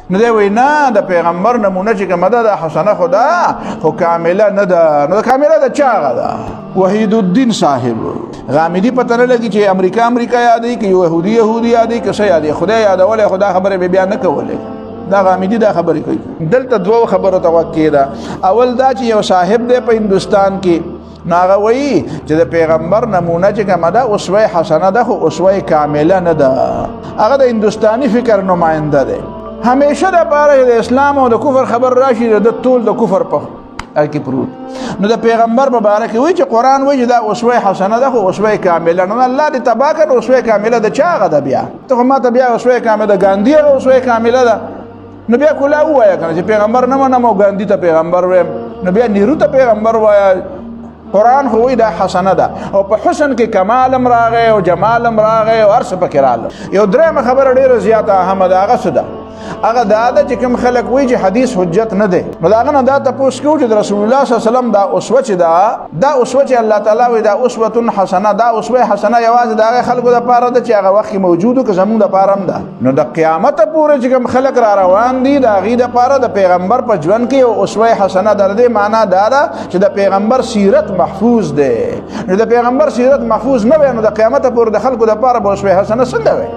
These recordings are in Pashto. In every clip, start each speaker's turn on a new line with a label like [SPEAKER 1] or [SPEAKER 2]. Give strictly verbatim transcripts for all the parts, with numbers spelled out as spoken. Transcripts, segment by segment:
[SPEAKER 1] نو دی وی نه د پیغمبر نمونه چې کومه ده د حسنه خدا خو کامله نه ده. نو کامله د چا هغه ده؟ وحید الدین صاحب غامدي پته نه لګي چې امریکا امریکا یادوي که یهودي یهودي یادوي که څه یادوي، خدای یادولی خدا خبرې به بیا نه کولی. دا غامدي دا خبرې کوي. دلته دوه خبرو ته غوږ کېده. اول دا چې یو صاحب دی په هندوستان کې، نو هغه وایي چې د پیغمبر نمونه چې کومه ده اسوه حسنه ده خو اسوه کامله نه ده. هغه د هندوستاني فکر نماینده دی. همیشه د پاره د اسلام او د کفر خبر راشي د ټول د کفر په کې پروت. نو د پیغمبر مبارک وایي چې قرآن وایي دا اسوه حسنه ده خو اسوه کامله نه. الله دې تبا کړ اسوه کامله د چا هغه ده؟ بیا ته خو ما ته بیا اسوه کامله د ګاندي هغه اسوه کامله ده. نو بیا کله ووایه کنه چې پیغمبر نه منم او ګاندي ته پیغمبر وایم، نو بیا نیرو ته پیغمبر وایه. قرآن خو وایي دا حسنه ده او په حسن کې کمال هم راغی او جمال هم راغی او هر څه پکې راغله. یو درېیمه خبره ډېره زیاته اهمه ده، هغه څه ده؟ هغه دا ده چې کوم خلک وایي چې حدیث حجت نه دی، نو د هغه نه دا تپوس کوو چې د رسول الله صلی الله علیه وسلم دا اسوه چې ده، دا اسوه چې الله تعالی وایي دا اسوة حسنه، دا اسوه حسنه یوازې د هغه خلکو دپاره ده چې هغه وخت کې موجود و که زمونږ دپاره هم ده. نو د قیامته پورې چې کوم خلک را روان دي د هغې دپاره د پیغمبر په ژوند کې یو اسوه حسنه ده. د دې معنا دا ده چې د پیغمبر سیرت محفوظ دی. نو د پیغمبر سیرت محفوظ نه وي نو د قیامته پورې د خلکو دپاره به اسوه حسنه څنګه وي؟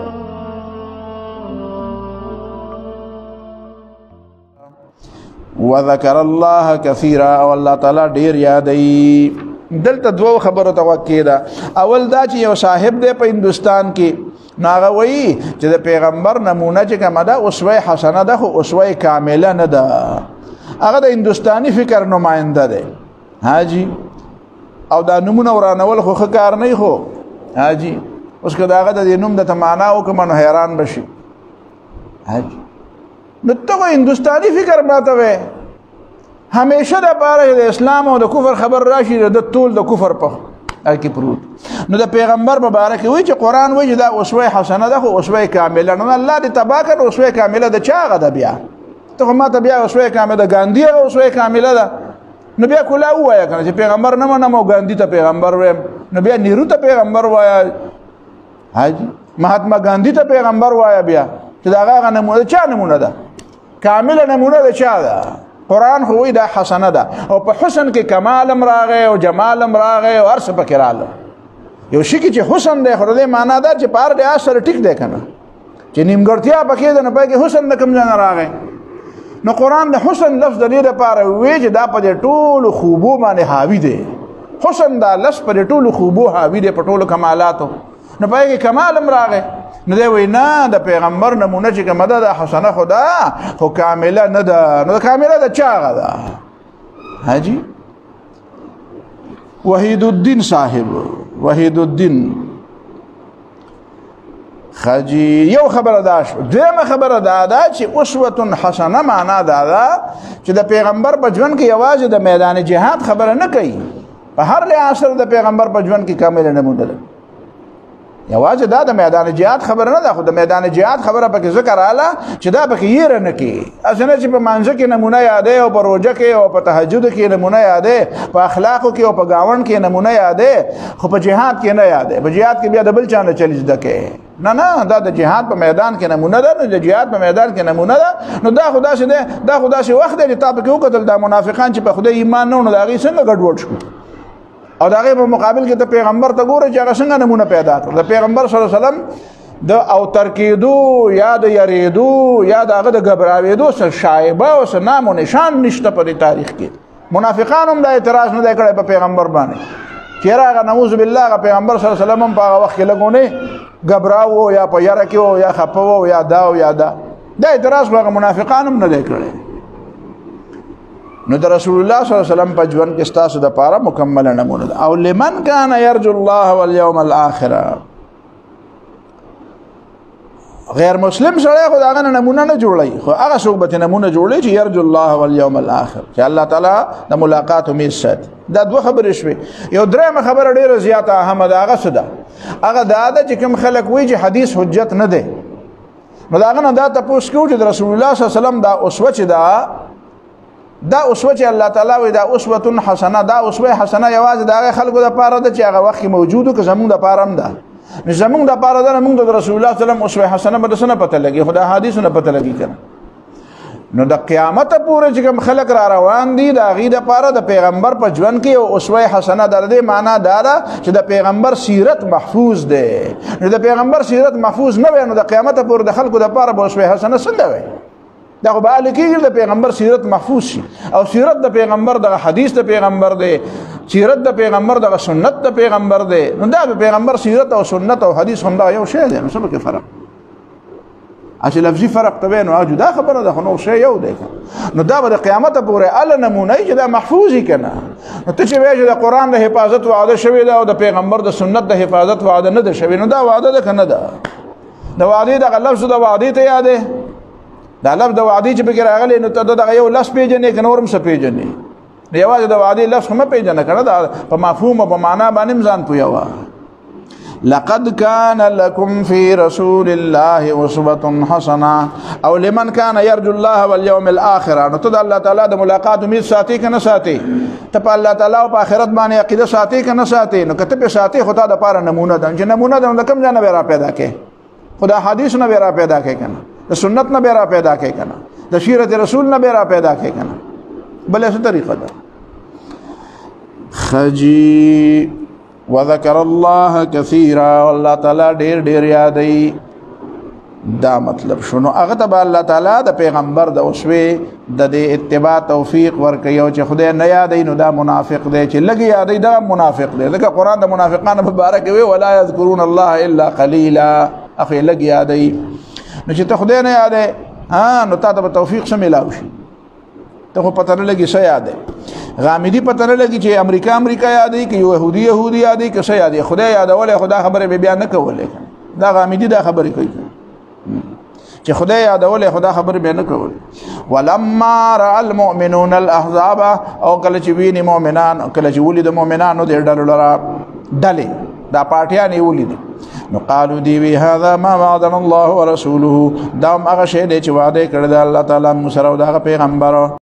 [SPEAKER 1] وذکر الله کثیرا او الله تعالی ډیر یادوي. دلته دوه خبرو ته غوږ کېده. اول دا چې یو صاحب دی په هندوستان کې، نو هغه وایي چې د پیغمبر نمونه چې کومه ده اسوه حسنه ده خو اسوه کامله نه ده. هغه د هندوستاني فکر نماینده دی حاجي، او دا نمونه ورانول خو ښه کار نه خو حاجي. اوس که د هغه د دې نوم درته معنا وکړم نو حیران بشي حاجي. نو ته خو هندوستاني فکر ماته وی، همیشه د پاره د اسلام او د کفر خبر راشي د ټول د کفر په کې پروت. نو د پیغمبر مبارک وایي چې قرآن وایي دا اسوه حسنه ده خو اسوه کامله نه. الله دې تبا کړ اسوه کامله د چا هغه ده؟ بیا ته خو ما ته بیا اسوه کامله د ګاندي هغه اسوه کامله ده. نو بیا کله ووایه کنه چې پیغمبر نه منم او ګاندي ته پیغمبر وایم، نو بیا نیرو ته پیغمبر وایه حاجي، مهاتما ګاندي ته پیغمبر وایه بیا چې دا هغه نمونه چا نمونه ده؟ کامله نمونه د چا ده؟ قرآن خو وایي دا حسنه ده او په حسن کې کمال هم راغی او جمال هم راغی او هر څه پکې راغله. یو شي کې چې حسن دی خو د دې معنا ده چې په هر لحاظ سره ټیک دی که نه، چې نیمګړتیا پکې ده نو پکې کې حسن د کوم ځای نه راغی. نو قرآن د حسن لفظ د دې دپاره وایي چې دا په دې ټولو خوبو باندې حاوي دی. حسن دا لفظ په دې ټولو خوبو حاوي دی، په ټولو کمالاتو، نو پکې کې کمال هم راغی. نو دی وایي نه د پیغمبر نمونه چې کومه ده د حسنه خو ده خو کامله نه ده. نو کامله د چا هغه ده حاجي؟ وحید الدین صاحب وحید الدین خاجي. یو خبره دا شو. دویمه خبره دا ده چې اسوة حسنه معنا دا ده چې د پیغمبر په ژوند کې یوازې د میدان جهاد خبره نه کوي، په هر لحاظ سره د پیغمبر په ژوند کې کامله نمونه ده. یوازې دا د میدان جهاد خبره نه ده، خو د میدان جهاد خبره پکې ذکر رااله چې دا پکې یېره نه کړي. هسې نه چې په مانځه کې نمونه یادی او په روژه کې او په تهجد کې نمونه یادی، په اخلاقو کې او په ګاونډ کې نمونه یادی، خو په جهاد کې نه یادی. په جهاد کې بیا د بل چا نه چلی زده کوې. نه نه، دا د جهاد په میدان کې نمونه ده. نو د جهاد په میدان کې نمونه ده. نو دا خو داسې دی، دا خو داسې وخت دی چې تا پکې وکتل دا منافقان چې په خدای ایمان نه و، نو د هغې څنګه ګډوډ شو، او د هغې په مقابل کې ته پیغمبر ته ګوره چې هغه څنګه نمونه پیدا کړ. د پیغمبر صلی الله علیه وسلم د اوتر کېدو یا د یریدو یا د هغه د ګبراوېدو څه شایبه او څه نام و نشان نشته په دې تاریخ کې. منافقان هم دا اعتراض نه دی کړی په پیغمبر باندې چې یاره هغه نعوذ بالله هغه پیغمبر صلی الله علیه وسلم هم په هغه وخت کې لږونه ګبراو یا په یره کې و یا خفه و یا دا او یا دا دا اعتراض خو هغه منافقان هم نه دی کړی. نو د رسول الله صلی الله علیه وسلم په ژوند کې ستاسو دپاره مکمله نمونه ده. او لمن کان یرجو الله والیوم الاخره، غیر مسلم سړی خو د هغه نه نمونه نه جوړوي، خو هغه څوک به ترې نمونه جوړوي چې یرجو الله والیوم الاخر، چې الله تعالی د ملاقات امید ساتي. دا دوه خبرې شوې. یو درېیمه خبره ډېره زیاته اهمه ده، هغه څه ده؟ هغه دا ده چې کوم خلک وایي چې حدیث حجت نه دی، نو د هغه نه دا تپوس کوو چې د رسول الله صلی الله علیه وسلم دا اسوه چې ده، دا اسوه چې الله تعالی وایي دا اسوة حسنه، دا اسوه حسنه یوازې د هغه خلکو دپاره ده چې هغه وخت کې موجود و که زمونږ دپاره هم ده. نو زمونږ دپاره ده نه، موږ د رسول الله صلی الله علیه وسلم اسوه حسنه به داسې نه پته لګي، خو د احادیثو نه پته لګي که نه. نو د قیامت پورې چې کوم خلق را روان دي د هغې دپاره د پیغمبر په ژوند کې یو اسوه حسنه در دې معنا دا ده چې د پیغمبر سیرت محفوظ دی. نو د پیغمبر سیرت محفوظ نه وی نو د قیامت پورې د خلکو دپاره به اسوه حسنه څنګه وی؟ دا خو به هلې کېږي د پیغمبر سیرت محفوظ شي او سیرت د پیغمبر دغه حدیث د پیغمبر دی، سیرت د پیغمبر دغه سنت د پیغمبر دی. نو دا د پیغمبر سیرت او سنت او حدیث همدغه یو شی دی. نو څه پکې فرق؟ اچھا لفظي فرق ته وی نو هغه جدا خبره ده، خو نور شی یو دی. نو دا به د قیامت پورې هله نمونه وي چې دا محفوظ وي که نه. نو ته چې وایې چې د قرآن د حفاظت وعده شوې ده او د پیغمبر د سنت د حفاظت وعده نه ده شوې، نو دا وعده ده که نه ده؟ د وعدې دغه لفظ د وعدې ته یادې دا لفظ د وعدې چې پکې راغلی نو ته دغه یو لفظ پېژنې که نور هم څه پېژنې؟ یوازې د وعدې لفظ خو مه پېژنه که نه، دا په مفهوم او په معنا باندې هم ځان پوهوه. لقد كان لكم في رسول الله اسوة حسنه او لمن كان يرجو الله واليوم الاخر. نو ته د الله تعالی د ملاقات امید ساتي که نه ساتي؟ ته په الله تعالی او په آخرت باندې عقیده ساتي که نه ساتي؟ نو که ته پې ساتي خو تا دپاره نمونه ده چې نمونه ده نو د کوم ځای نه به را پیدا کړې؟ خو د حدیث نه به را پیدا کړې که نه، د سنت نه به را پیدا کړې که نه، د سیرت رسول نه به را پیدا کړې که نه. بله څه طریقه ده؟ خجی وذکر الله کثیرا، والله تعالی ډیر ډیر یادوي. دا مطلب شنو هغه ته به الله تعالی د پیغمبر د اسوې د دې اتباع توفیق ورکوي او چې خدای نه یادوي نو دا منافق دی، چې لږ یادوي دا منافق دی. ځکه قرآن د منافقانو په باره کې وی ولا یذکرون الله الا قلیلا، اخی لږ یادوي. نو چې ته خدای نه یادوي ها نو تا ته به توفیق څه میلاو شي؟ ته خو پته نه لګي څه یادوي. غامدی پته نه لګي چې امریکا امریکا یادوي که یهودي یهودي یادوي که څه یادوي. خدای یادولی خو دا خبرې به بیا نه کولې. دا غامدي دا خبرې کوي چې خدای یادولی خو دا خبرې بیا نه کولې. ولما رأى المؤمنون الاحزاب، او کله چې ویني مؤمنان کله چې ولید مؤمنانو دې ډلو لره ډلې دا پارټیانې ولیدې نو قالو دی وی هذا ما وعدنا الله ورسوله، دا هم هغه شی دی چې وعده یې کړی د الله تعالی موږ سره او د هغه پیغمبر.